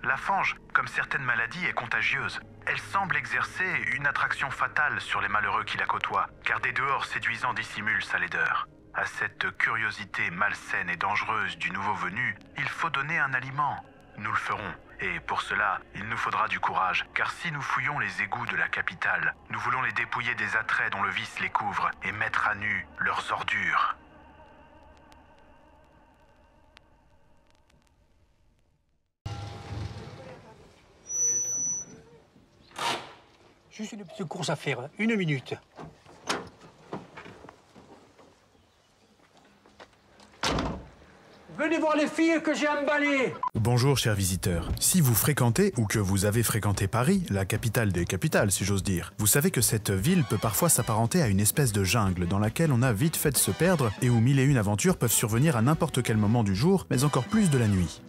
La fange, comme certaines maladies, est contagieuse. Elle semble exercer une attraction fatale sur les malheureux qui la côtoient, car des dehors séduisants dissimulent sa laideur. À cette curiosité malsaine et dangereuse du nouveau venu, il faut donner un aliment. Nous le ferons. Et pour cela, il nous faudra du courage, car si nous fouillons les égouts de la capitale, nous voulons les dépouiller des attraits dont le vice les couvre et mettre à nu leurs ordures. Juste une petite course à faire, 1 minute. Venez voir les filles que j'ai emballées. Bonjour chers visiteurs. Si vous fréquentez ou que vous avez fréquenté Paris, la capitale des capitales si j'ose dire, vous savez que cette ville peut parfois s'apparenter à une espèce de jungle dans laquelle on a vite fait de se perdre et où 1001 aventures peuvent survenir à n'importe quel moment du jour, mais encore plus de la nuit.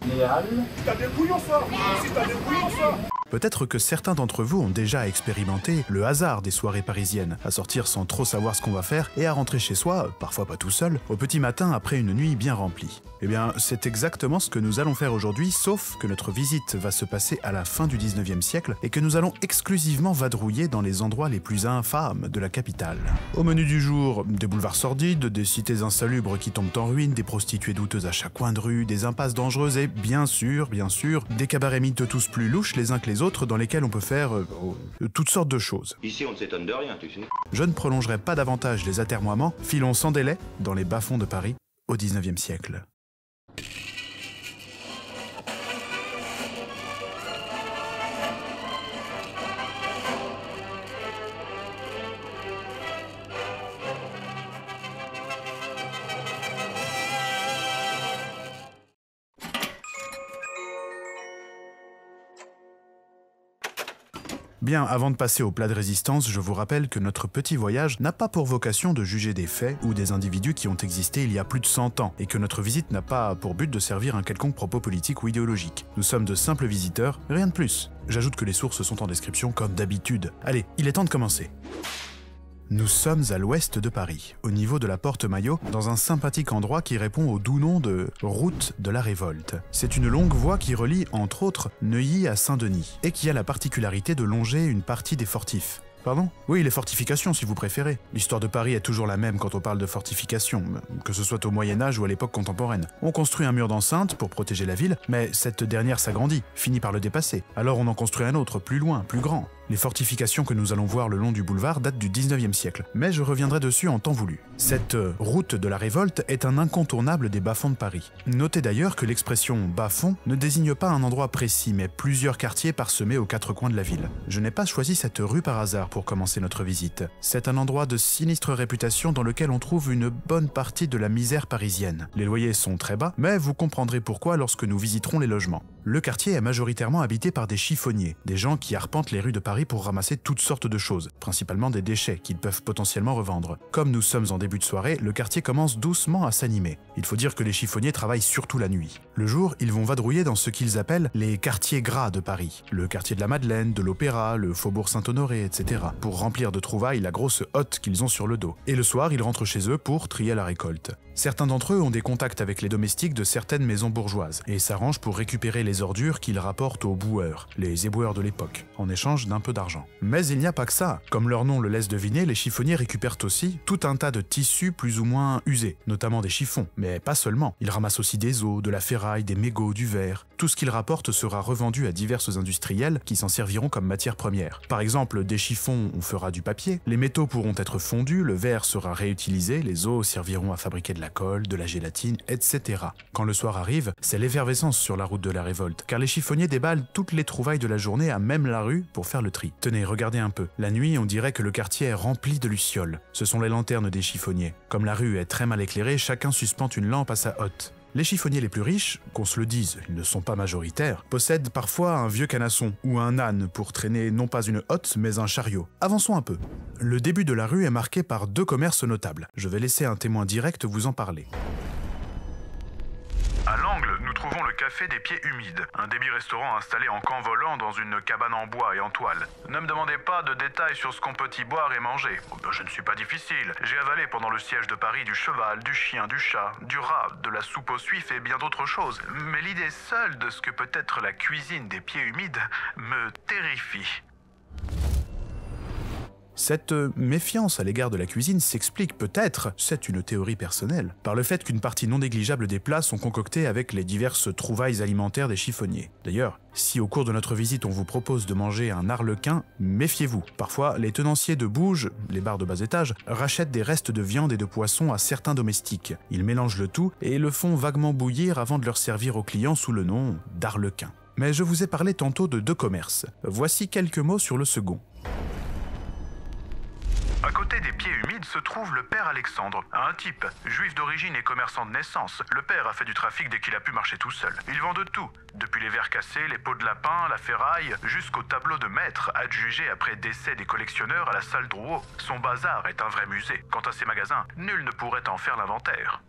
Peut-être que certains d'entre vous ont déjà expérimenté le hasard des soirées parisiennes, à sortir sans trop savoir ce qu'on va faire et à rentrer chez soi, parfois pas tout seul, au petit matin après une nuit bien remplie. Eh bien, c'est exactement ce que nous allons faire aujourd'hui, sauf que notre visite va se passer à la fin du 19e siècle et que nous allons exclusivement vadrouiller dans les endroits les plus infâmes de la capitale. Au menu du jour, des boulevards sordides, des cités insalubres qui tombent en ruine, des prostituées douteuses à chaque coin de rue, des impasses dangereuses et bien sûr, des cabarets mythes tous plus louches les uns que les autres dans lesquels on peut faire toutes sortes de choses. Ici, on ne s'étonne de rien, tu sais. Je ne prolongerai pas davantage les atermoiements, filons sans délai dans les bas-fonds de Paris au 19e siècle. Bien, avant de passer au plat de résistance, je vous rappelle que notre petit voyage n'a pas pour vocation de juger des faits ou des individus qui ont existé il y a plus de 100 ans, et que notre visite n'a pas pour but de servir un quelconque propos politique ou idéologique. Nous sommes de simples visiteurs, rien de plus. J'ajoute que les sources sont en description comme d'habitude. Allez, il est temps de commencer. Nous sommes à l'ouest de Paris, au niveau de la Porte Maillot, dans un sympathique endroit qui répond au doux nom de Route de la Révolte. C'est une longue voie qui relie, entre autres, Neuilly à Saint-Denis, et qui a la particularité de longer une partie des fortifs. Pardon ? Oui, les fortifications si vous préférez. L'histoire de Paris est toujours la même quand on parle de fortifications, que ce soit au Moyen-Âge ou à l'époque contemporaine. On construit un mur d'enceinte pour protéger la ville, mais cette dernière s'agrandit, finit par le dépasser. Alors on en construit un autre, plus loin, plus grand. Les fortifications que nous allons voir le long du boulevard datent du 19e siècle, mais je reviendrai dessus en temps voulu. Cette route de la Révolte est un incontournable des bas-fonds de Paris. Notez d'ailleurs que l'expression bas-fond ne désigne pas un endroit précis, mais plusieurs quartiers parsemés aux quatre coins de la ville. Je n'ai pas choisi cette rue par hasard pour commencer notre visite. C'est un endroit de sinistre réputation dans lequel on trouve une bonne partie de la misère parisienne. Les loyers sont très bas, mais vous comprendrez pourquoi lorsque nous visiterons les logements. Le quartier est majoritairement habité par des chiffonniers, des gens qui arpentent les rues de Paris pour ramasser toutes sortes de choses, principalement des déchets qu'ils peuvent potentiellement revendre. Comme nous sommes en début de soirée, le quartier commence doucement à s'animer. Il faut dire que les chiffonniers travaillent surtout la nuit. Le jour, ils vont vadrouiller dans ce qu'ils appellent les quartiers gras de Paris, le quartier de la Madeleine, de l'Opéra, le faubourg Saint-Honoré, etc., pour remplir de trouvailles la grosse hotte qu'ils ont sur le dos. Et le soir, ils rentrent chez eux pour trier la récolte. Certains d'entre eux ont des contacts avec les domestiques de certaines maisons bourgeoises et s'arrangent pour récupérer les ordures qu'ils rapportent aux boueurs, les éboueurs de l'époque, en échange d'un peu d'argent. Mais il n'y a pas que ça. Comme leur nom le laisse deviner, les chiffonniers récupèrent aussi tout un tas de tissus plus ou moins usés, notamment des chiffons, mais pas seulement. Ils ramassent aussi des os, de la ferraille, des mégots, du verre. Tout ce qu'ils rapportent sera revendu à diverses industriels qui s'en serviront comme matière première. Par exemple, des chiffons, on fera du papier, les métaux pourront être fondus, le verre sera réutilisé, les os serviront à fabriquer de la colle, de la gélatine, etc. Quand le soir arrive, c'est l'effervescence sur la route de la Révolte, car les chiffonniers déballent toutes les trouvailles de la journée à même la rue pour faire le tri. Tenez, regardez un peu. La nuit, on dirait que le quartier est rempli de lucioles. Ce sont les lanternes des chiffonniers. Comme la rue est très mal éclairée, chacun suspend une lampe à sa hotte. Les chiffonniers les plus riches, qu'on se le dise, ils ne sont pas majoritaires, possèdent parfois un vieux canasson ou un âne pour traîner non pas une hotte, mais un chariot. Avançons un peu. Le début de la rue est marqué par deux commerces notables. Je vais laisser un témoin direct vous en parler. À l'angle, nous trouvons trouvons le Café des Pieds Humides, un débit-restaurant installé en camp volant dans une cabane en bois et en toile. Ne me demandez pas de détails sur ce qu'on peut y boire et manger. Je ne suis pas difficile. J'ai avalé pendant le siège de Paris du cheval, du chien, du chat, du rat, de la soupe aux suifs et bien d'autres choses. Mais l'idée seule de ce que peut être la cuisine des Pieds Humides me terrifie. Cette méfiance à l'égard de la cuisine s'explique peut-être, c'est une théorie personnelle, par le fait qu'une partie non négligeable des plats sont concoctés avec les diverses trouvailles alimentaires des chiffonniers. D'ailleurs, si au cours de notre visite on vous propose de manger un arlequin, méfiez-vous. Parfois, les tenanciers de bouges, les bars de bas étage, rachètent des restes de viande et de poisson à certains domestiques. Ils mélangent le tout et le font vaguement bouillir avant de leur servir aux clients sous le nom d'arlequin. Mais je vous ai parlé tantôt de deux commerces. Voici quelques mots sur le second. À côté des Pieds Humides se trouve le père Alexandre, un type, juif d'origine et commerçant de naissance. Le père a fait du trafic dès qu'il a pu marcher tout seul. Il vend de tout, depuis les verres cassés, les pots de lapin, la ferraille, jusqu'au tableau de maître adjugé après décès des collectionneurs à la salle Drouot. Son bazar est un vrai musée. Quant à ses magasins, nul ne pourrait en faire l'inventaire.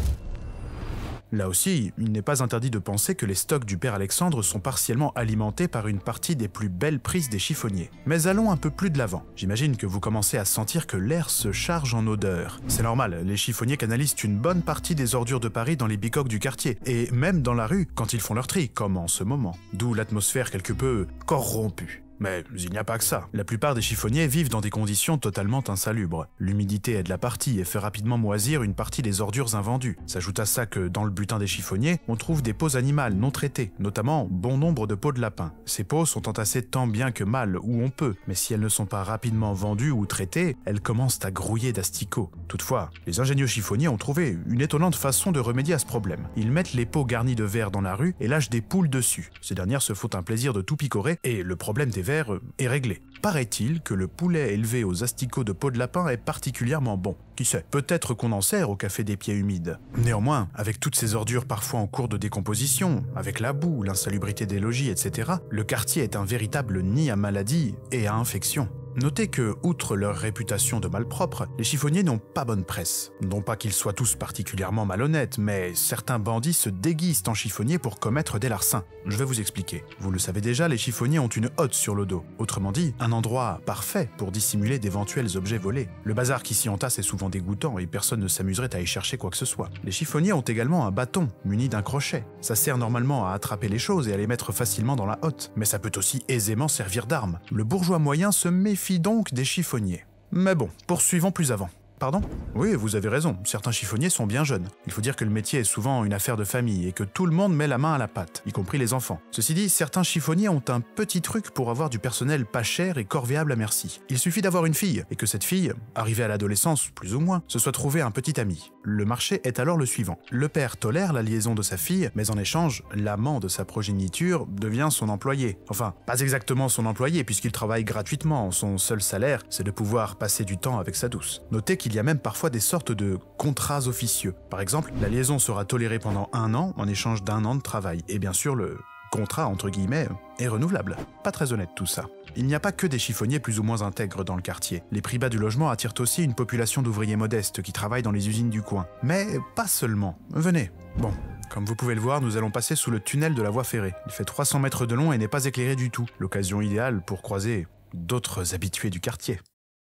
Là aussi, il n'est pas interdit de penser que les stocks du père Alexandre sont partiellement alimentés par une partie des plus belles prises des chiffonniers. Mais allons un peu plus de l'avant. J'imagine que vous commencez à sentir que l'air se charge en odeur. C'est normal, les chiffonniers canalisent une bonne partie des ordures de Paris dans les bicoques du quartier, et même dans la rue quand ils font leur tri, comme en ce moment. D'où l'atmosphère quelque peu corrompue. Mais il n'y a pas que ça. La plupart des chiffonniers vivent dans des conditions totalement insalubres. L'humidité aide la partie et fait rapidement moisir une partie des ordures invendues. S'ajoute à ça que dans le butin des chiffonniers, on trouve des peaux animales non traitées, notamment bon nombre de peaux de lapin. Ces peaux sont entassées tant bien que mal où on peut, mais si elles ne sont pas rapidement vendues ou traitées, elles commencent à grouiller d'asticots. Toutefois, les ingénieux chiffonniers ont trouvé une étonnante façon de remédier à ce problème. Ils mettent les pots garnis de verre dans la rue et lâchent des poules dessus. Ces dernières se font un plaisir de tout picorer et le problème des est réglé. Paraît-il que le poulet élevé aux asticots de peau de lapin est particulièrement bon. Qui sait, peut-être qu'on en sert au Café des Pieds Humides. Néanmoins, avec toutes ces ordures parfois en cours de décomposition, avec la boue, l'insalubrité des logis, etc., le quartier est un véritable nid à maladies et à infections. Notez que, outre leur réputation de malpropres, les chiffonniers n'ont pas bonne presse. Non pas qu'ils soient tous particulièrement malhonnêtes, mais certains bandits se déguisent en chiffonniers pour commettre des larcins. Je vais vous expliquer. Vous le savez déjà, les chiffonniers ont une hotte sur le dos. Autrement dit, un endroit parfait pour dissimuler d'éventuels objets volés. Le bazar qui s'y entasse est souvent dégoûtant et personne ne s'amuserait à y chercher quoi que ce soit. Les chiffonniers ont également un bâton muni d'un crochet. Ça sert normalement à attraper les choses et à les mettre facilement dans la hotte, mais ça peut aussi aisément servir d'arme. Le bourgeois moyen se méfie donc des chiffonniers. Mais bon, poursuivons plus avant. Pardon ? Oui, vous avez raison, certains chiffonniers sont bien jeunes. Il faut dire que le métier est souvent une affaire de famille et que tout le monde met la main à la pâte, y compris les enfants. Ceci dit, certains chiffonniers ont un petit truc pour avoir du personnel pas cher et corvéable à merci. Il suffit d'avoir une fille, et que cette fille, arrivée à l'adolescence plus ou moins, se soit trouvée un petit ami. Le marché est alors le suivant. Le père tolère la liaison de sa fille, mais en échange, l'amant de sa progéniture devient son employé. Enfin, pas exactement son employé puisqu'il travaille gratuitement, son seul salaire, c'est de pouvoir passer du temps avec sa douce. Notez qu'il y a même parfois des sortes de contrats officieux. Par exemple, la liaison sera tolérée pendant 1 an en échange d'1 an de travail. Et bien sûr, le contrat, entre guillemets, est renouvelable. Pas très honnête tout ça. Il n'y a pas que des chiffonniers plus ou moins intègres dans le quartier. Les prix bas du logement attirent aussi une population d'ouvriers modestes qui travaillent dans les usines du coin. Mais pas seulement. Venez. Bon. Comme vous pouvez le voir, nous allons passer sous le tunnel de la voie ferrée. Il fait 300 mètres de long et n'est pas éclairé du tout. L'occasion idéale pour croiser d'autres habitués du quartier.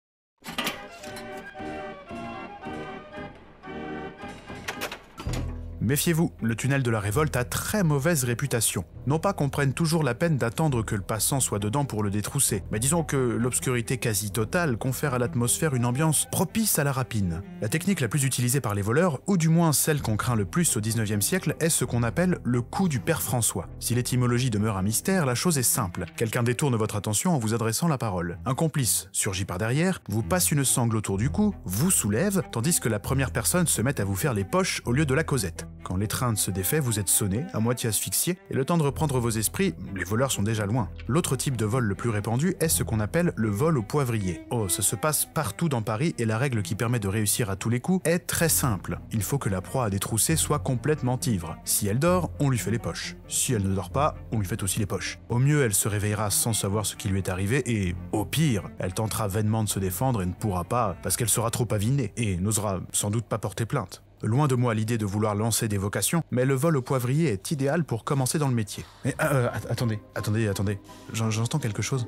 Méfiez-vous, le tunnel de la Révolte a très mauvaise réputation. Non pas qu'on prenne toujours la peine d'attendre que le passant soit dedans pour le détrousser, mais disons que l'obscurité quasi totale confère à l'atmosphère une ambiance propice à la rapine. La technique la plus utilisée par les voleurs, ou du moins celle qu'on craint le plus au 19e siècle, est ce qu'on appelle le coup du père François. Si l'étymologie demeure un mystère, la chose est simple. Quelqu'un détourne votre attention en vous adressant la parole. Un complice surgit par derrière, vous passe une sangle autour du cou, vous soulève, tandis que la première personne se met à vous faire les poches au lieu de la causette. Quand l'étreinte se défait, vous êtes sonné, à moitié asphyxié, et le temps de reprendre vos esprits, les voleurs sont déjà loin. L'autre type de vol le plus répandu est ce qu'on appelle le vol au poivrier. Oh, ça se passe partout dans Paris et la règle qui permet de réussir à tous les coups est très simple. Il faut que la proie à détrousser soit complètement ivre. Si elle dort, on lui fait les poches. Si elle ne dort pas, on lui fait aussi les poches. Au mieux, elle se réveillera sans savoir ce qui lui est arrivé et, au pire, elle tentera vainement de se défendre et ne pourra pas parce qu'elle sera trop avinée et n'osera sans doute pas porter plainte. Loin de moi l'idée de vouloir lancer des vocations, mais le vol au poivrier est idéal pour commencer dans le métier. Mais attendez, j'entends quelque chose.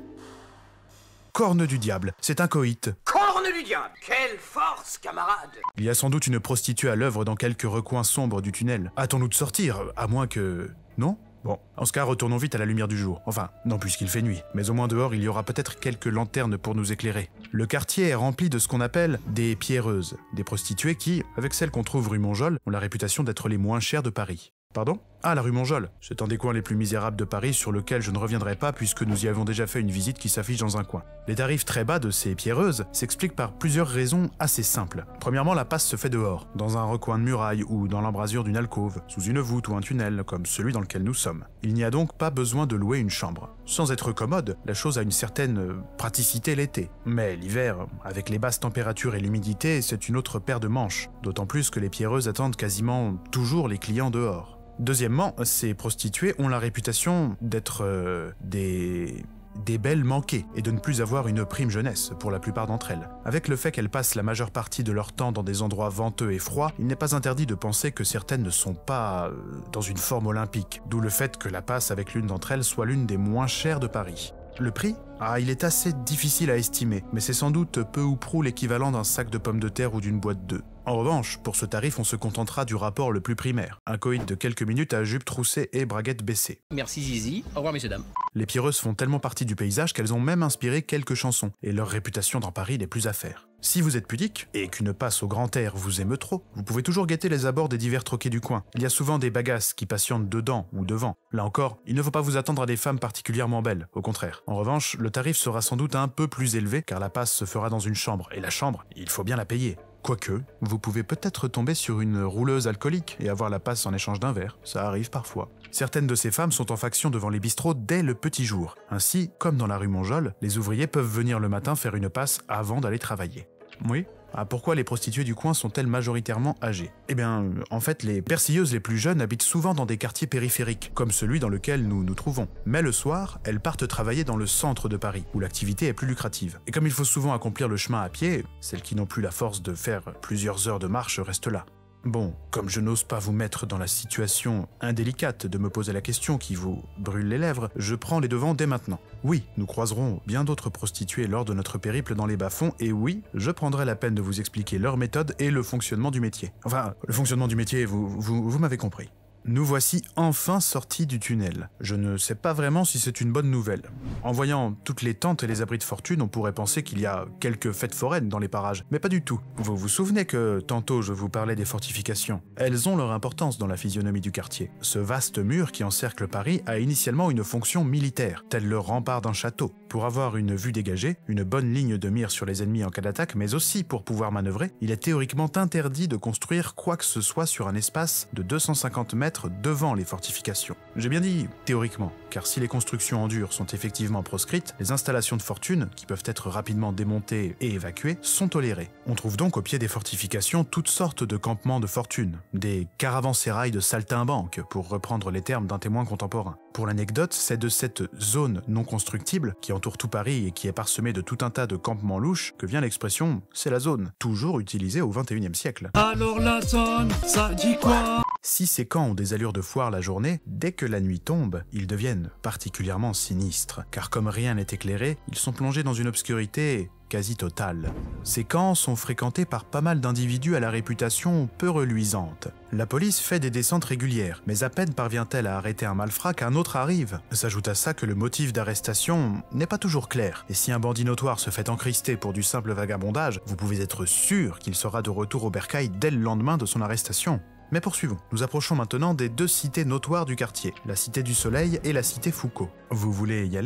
Corne du diable, c'est un coït. Corne du diable! Quelle force, camarade! Il y a sans doute une prostituée à l'œuvre dans quelques recoins sombres du tunnel. Hâtons-nous de sortir, à moins que... Non ? Bon, en ce cas, retournons vite à la lumière du jour. Enfin, non puisqu'il fait nuit, mais au moins dehors, il y aura peut-être quelques lanternes pour nous éclairer. Le quartier est rempli de ce qu'on appelle des pierreuses, des prostituées qui, avec celles qu'on trouve rue Montjoly, ont la réputation d'être les moins chères de Paris. Pardon ? Ah, la rue Montjoly. C'est un des coins les plus misérables de Paris sur lequel je ne reviendrai pas puisque nous y avons déjà fait une visite qui s'affiche dans un coin. Les tarifs très bas de ces pierreuses s'expliquent par plusieurs raisons assez simples. Premièrement, la passe se fait dehors, dans un recoin de muraille ou dans l'embrasure d'une alcôve, sous une voûte ou un tunnel, comme celui dans lequel nous sommes. Il n'y a donc pas besoin de louer une chambre. Sans être commode, la chose a une certaine praticité l'été. Mais l'hiver, avec les basses températures et l'humidité, c'est une autre paire de manches. D'autant plus que les pierreuses attendent quasiment toujours les clients dehors. Deuxièmement, ces prostituées ont la réputation d'être des belles manquées et de ne plus avoir une prime jeunesse pour la plupart d'entre elles. Avec le fait qu'elles passent la majeure partie de leur temps dans des endroits venteux et froids, il n'est pas interdit de penser que certaines ne sont pas dans une forme olympique, d'où le fait que la passe avec l'une d'entre elles soit l'une des moins chères de Paris. Le prix ? Il est assez difficile à estimer, mais c'est sans doute peu ou prou l'équivalent d'un sac de pommes de terre ou d'une boîte d'œufs. En revanche, pour ce tarif, on se contentera du rapport le plus primaire, un coït de quelques minutes à jupe troussée et braguette baissée. Merci Zizi, au revoir messieurs dames. Les pierreuses font tellement partie du paysage qu'elles ont même inspiré quelques chansons, et leur réputation dans Paris n'est plus à faire. Si vous êtes pudique, et qu'une passe au grand air vous émeut trop, vous pouvez toujours guetter les abords des divers troquets du coin. Il y a souvent des bagasses qui patientent dedans ou devant. Là encore, il ne faut pas vous attendre à des femmes particulièrement belles, au contraire. En revanche, le tarif sera sans doute un peu plus élevé, car la passe se fera dans une chambre, et la chambre, il faut bien la payer. Quoique, vous pouvez peut-être tomber sur une rouleuse alcoolique et avoir la passe en échange d'un verre, ça arrive parfois. Certaines de ces femmes sont en faction devant les bistrots dès le petit jour. Ainsi, comme dans la rue Montjoly, les ouvriers peuvent venir le matin faire une passe avant d'aller travailler. Oui ? Pourquoi les prostituées du coin sont-elles majoritairement âgées ? En fait, les persilleuses les plus jeunes habitent souvent dans des quartiers périphériques, comme celui dans lequel nous nous trouvons. Mais le soir, elles partent travailler dans le centre de Paris, où l'activité est plus lucrative. Et comme il faut souvent accomplir le chemin à pied, celles qui n'ont plus la force de faire plusieurs heures de marche restent là. Bon, comme je n'ose pas vous mettre dans la situation indélicate de me poser la question qui vous brûle les lèvres, je prends les devants dès maintenant. Oui, nous croiserons bien d'autres prostituées lors de notre périple dans les bas-fonds, et oui, je prendrai la peine de vous expliquer leur méthode et le fonctionnement du métier. Enfin, le fonctionnement du métier, vous m'avez compris. Nous voici enfin sortis du tunnel. Je ne sais pas vraiment si c'est une bonne nouvelle. En voyant toutes les tentes et les abris de fortune, on pourrait penser qu'il y a quelques fêtes foraines dans les parages, mais pas du tout. Vous vous souvenez que tantôt je vous parlais des fortifications ? Elles ont leur importance dans la physionomie du quartier. Ce vaste mur qui encercle Paris a initialement une fonction militaire, tel le rempart d'un château, pour avoir une vue dégagée, une bonne ligne de mire sur les ennemis en cas d'attaque, mais aussi pour pouvoir manœuvrer. Il est théoriquement interdit de construire quoi que ce soit sur un espace de 250 mètres devant les fortifications. J'ai bien dit théoriquement, car si les constructions en dur sont effectivement proscrites, les installations de fortune, qui peuvent être rapidement démontées et évacuées, sont tolérées. On trouve donc au pied des fortifications toutes sortes de campements de fortune, des caravansérails de saltimbanques, pour reprendre les termes d'un témoin contemporain. Pour l'anecdote, c'est de cette zone non constructible, qui entoure tout Paris et qui est parsemée de tout un tas de campements louches, que vient l'expression « c'est la zone », toujours utilisée au XXIe siècle. Alors la zone, ça dit quoi ? Si ces camps ont des allures de foire la journée, dès que la nuit tombe, ils deviennent particulièrement sinistres, car comme rien n'est éclairé, ils sont plongés dans une obscurité quasi totale. Ces camps sont fréquentés par pas mal d'individus à la réputation peu reluisante. La police fait des descentes régulières, mais à peine parvient-elle à arrêter un malfrat qu'un autre arrive. S'ajoute à ça que le motif d'arrestation n'est pas toujours clair, et si un bandit notoire se fait encrister pour du simple vagabondage, vous pouvez être sûr qu'il sera de retour au bercail dès le lendemain de son arrestation. Mais poursuivons. Nous approchons maintenant des deux cités notoires du quartier, la cité du Soleil et la cité Foucault. Vous voulez y aller ?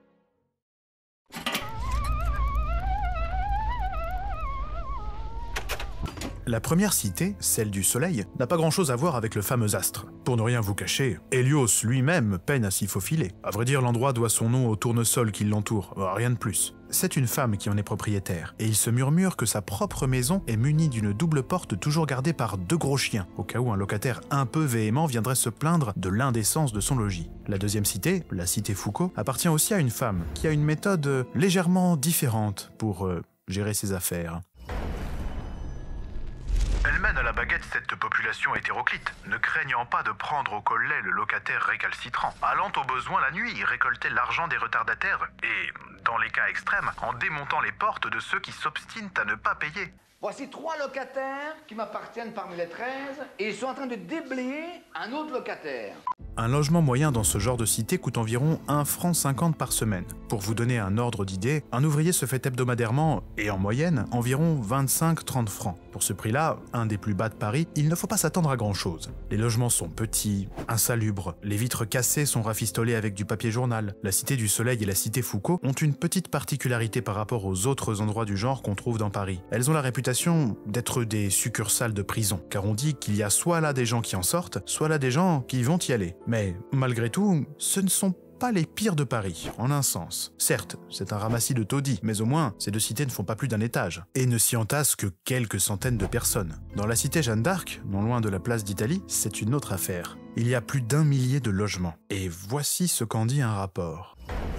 La première cité, celle du Soleil, n'a pas grand-chose à voir avec le fameux astre. Pour ne rien vous cacher, Hélios lui-même peine à s'y faufiler. À vrai dire, l'endroit doit son nom au tournesol qui l'entoure, rien de plus. C'est une femme qui en est propriétaire, et il se murmure que sa propre maison est munie d'une double porte toujours gardée par 2 gros chiens, au cas où un locataire un peu véhément viendrait se plaindre de l'indécence de son logis. La deuxième cité, la cité Foucault, appartient aussi à une femme qui a une méthode légèrement différente pour gérer ses affaires. Elle mène prennent à la baguette cette population hétéroclite, ne craignant pas de prendre au collet le locataire récalcitrant, allant au besoin la nuit récolter l'argent des retardataires et, dans les cas extrêmes, en démontant les portes de ceux qui s'obstinent à ne pas payer. Voici 3 locataires qui m'appartiennent parmi les 13 et ils sont en train de déblayer un autre locataire. Un logement moyen dans ce genre de cité coûte environ 1,50 franc par semaine. Pour vous donner un ordre d'idée, un ouvrier se fait hebdomadairement, et en moyenne, environ 25-30 francs. Pour ce prix-là, un des plus bas de Paris, il ne faut pas s'attendre à grand-chose. Les logements sont petits, insalubres, les vitres cassées sont rafistolées avec du papier journal. La Cité du Soleil et la Cité Foucault ont une petite particularité par rapport aux autres endroits du genre qu'on trouve dans Paris. Elles ont la réputation d'être des succursales de prison, car on dit qu'il y a soit là des gens qui en sortent, soit là des gens qui vont y aller. Mais malgré tout, ce ne sont pas les pires de Paris, en un sens. Certes, c'est un ramassis de taudis, mais au moins, ces deux cités ne font pas plus d'un étage, et ne s'y entassent que quelques centaines de personnes. Dans la cité Jeanne d'Arc, non loin de la place d'Italie, c'est une autre affaire. Il y a plus d'1 millier de logements, et voici ce qu'en dit un rapport.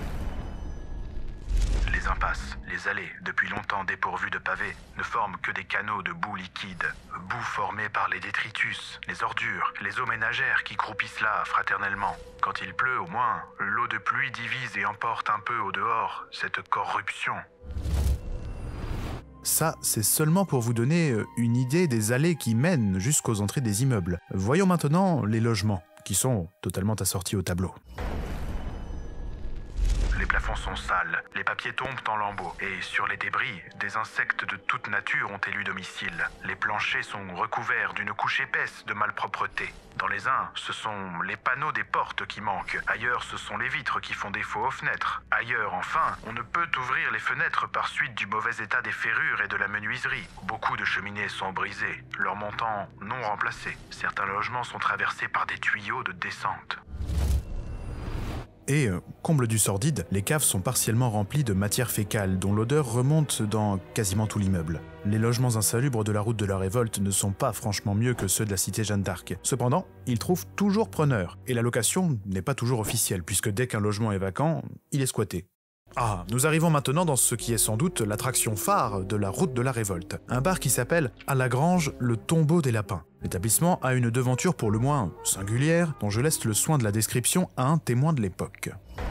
Les impasses, les allées, depuis longtemps dépourvues de pavés, ne forment que des canaux de boue liquide, boue formée par les détritus, les ordures, les eaux ménagères qui croupissent là fraternellement. Quand il pleut, au moins, l'eau de pluie divise et emporte un peu au dehors cette corruption. Ça, c'est seulement pour vous donner une idée des allées qui mènent jusqu'aux entrées des immeubles. Voyons maintenant les logements, qui sont totalement assortis au tableau. Les plafonds sont sales, les papiers tombent en lambeaux, et sur les débris, des insectes de toute nature ont élu domicile. Les planchers sont recouverts d'une couche épaisse de malpropreté. Dans les uns, ce sont les panneaux des portes qui manquent. Ailleurs, ce sont les vitres qui font défaut aux fenêtres. Ailleurs, enfin, on ne peut ouvrir les fenêtres par suite du mauvais état des ferrures et de la menuiserie. Beaucoup de cheminées sont brisées, leurs montants non remplacés. Certains logements sont traversés par des tuyaux de descente. Et, comble du sordide, les caves sont partiellement remplies de matière fécale dont l'odeur remonte dans quasiment tout l'immeuble. Les logements insalubres de la route de la Révolte ne sont pas franchement mieux que ceux de la cité Jeanne d'Arc. Cependant, ils trouvent toujours preneur, et la location n'est pas toujours officielle, puisque dès qu'un logement est vacant, il est squatté. Ah, nous arrivons maintenant dans ce qui est sans doute l'attraction phare de la route de la Révolte. Un bar qui s'appelle à la Grange le Tombeau des Lapins. L'établissement a une devanture pour le moins singulière, dont je laisse le soin de la description à un témoin de l'époque.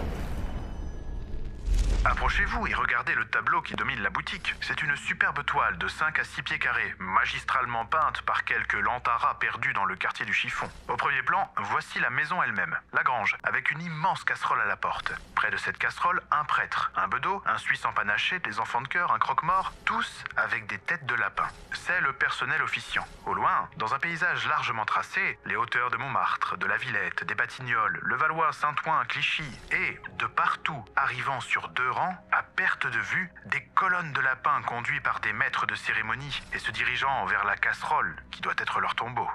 Approchez-vous et regardez le tableau qui domine la boutique. C'est une superbe toile de 5 à 6 pieds carrés, magistralement peinte par quelques lantaras perdus dans le quartier du Chiffon. Au premier plan, voici la maison elle-même, la grange, avec une immense casserole à la porte. Près de cette casserole, un prêtre, un bedeau, un Suisse empanaché, des enfants de chœur, un croque-mort, tous avec des têtes de lapin. C'est le personnel officiant. Au loin, dans un paysage largement tracé, les hauteurs de Montmartre, de la Villette, des Batignolles, le Valois, Saint-Ouen, Clichy, et, de partout, arrivant sur 2 rangs, à perte de vue, des colonnes de lapins conduits par des maîtres de cérémonie et se dirigeant vers la casserole qui doit être leur tombeau.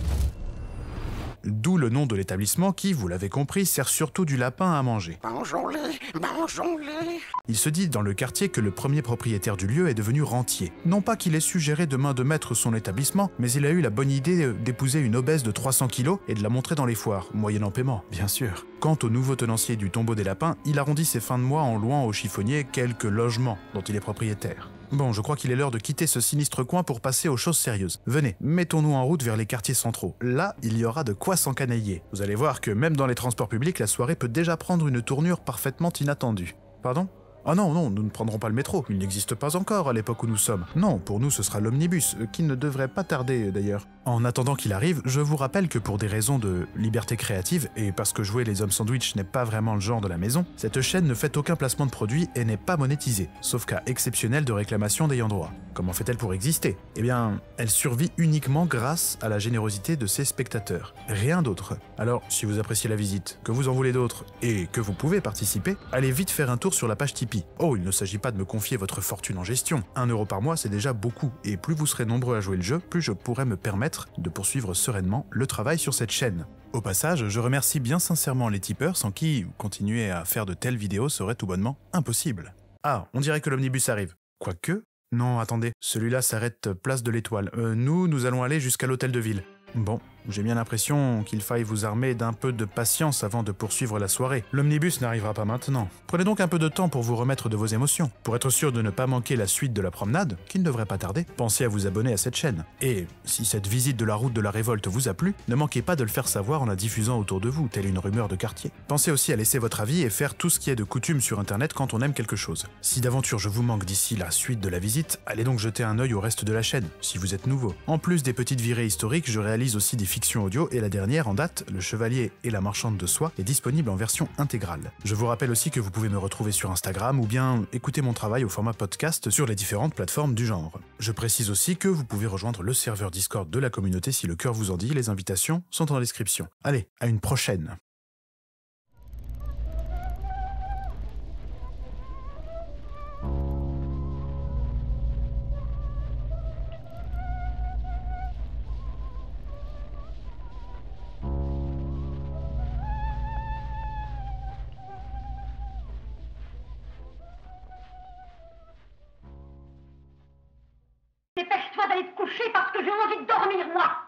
D'où le nom de l'établissement qui, vous l'avez compris, sert surtout du lapin à manger. Mangeons-les, mangeons-les. Il se dit dans le quartier que le premier propriétaire du lieu est devenu rentier. Non pas qu'il ait suggéré de main de maître son établissement, mais il a eu la bonne idée d'épouser une obèse de 300 kilos et de la montrer dans les foires, moyennant paiement, bien sûr. Quant au nouveau tenancier du tombeau des lapins, il arrondit ses fins de mois en louant au chiffonnier quelques logements dont il est propriétaire. Bon, je crois qu'il est l'heure de quitter ce sinistre coin pour passer aux choses sérieuses. Venez, mettons-nous en route vers les quartiers centraux. Là, il y aura de quoi s'encanailler. Vous allez voir que même dans les transports publics, la soirée peut déjà prendre une tournure parfaitement inattendue. Pardon ? Ah non, nous ne prendrons pas le métro. Il n'existe pas encore à l'époque où nous sommes. Non, pour nous ce sera l'omnibus, qui ne devrait pas tarder d'ailleurs. En attendant qu'il arrive, je vous rappelle que pour des raisons de liberté créative, et parce que jouer les hommes sandwich n'est pas vraiment le genre de la maison, cette chaîne ne fait aucun placement de produit et n'est pas monétisée, sauf cas exceptionnel de réclamation d'ayant droit. Comment fait-elle pour exister ? Eh bien, elle survit uniquement grâce à la générosité de ses spectateurs. Rien d'autre. Alors, si vous appréciez la visite, que vous en voulez d'autres, et que vous pouvez participer, allez vite faire un tour sur la page Tipeee. Oh, il ne s'agit pas de me confier votre fortune en gestion. 1 € par mois, c'est déjà beaucoup, et plus vous serez nombreux à jouer le jeu, plus je pourrai me permettre de poursuivre sereinement le travail sur cette chaîne. Au passage, je remercie bien sincèrement les tipeurs sans qui continuer à faire de telles vidéos serait tout bonnement impossible. Ah, on dirait que l'omnibus arrive. Quoique... Non, attendez, celui-là s'arrête place de l'Étoile. Nous allons aller jusqu'à l'hôtel de ville. Bon, J'ai bien l'impression qu'il faille vous armer d'un peu de patience avant de poursuivre la soirée. L'omnibus n'arrivera pas maintenant. Prenez donc un peu de temps pour vous remettre de vos émotions. Pour être sûr de ne pas manquer la suite de la promenade, qui ne devrait pas tarder, pensez à vous abonner à cette chaîne. Et si cette visite de la route de la révolte vous a plu, ne manquez pas de le faire savoir en la diffusant autour de vous, telle une rumeur de quartier. Pensez aussi à laisser votre avis et faire tout ce qui est de coutume sur internet quand on aime quelque chose. Si d'aventure je vous manque d'ici la suite de la visite, allez donc jeter un œil au reste de la chaîne, si vous êtes nouveau. En plus des petites virées historiques, je réalise aussi des fictions audio et la dernière en date, Le Chevalier et la Marchande de Soie, est disponible en version intégrale. Je vous rappelle aussi que vous pouvez me retrouver sur Instagram ou bien écouter mon travail au format podcast sur les différentes plateformes du genre. Je précise aussi que vous pouvez rejoindre le serveur Discord de la communauté si le cœur vous en dit, les invitations sont en description. Allez, à une prochaine. Dépêche-toi d'aller te coucher parce que j'ai envie de dormir, moi.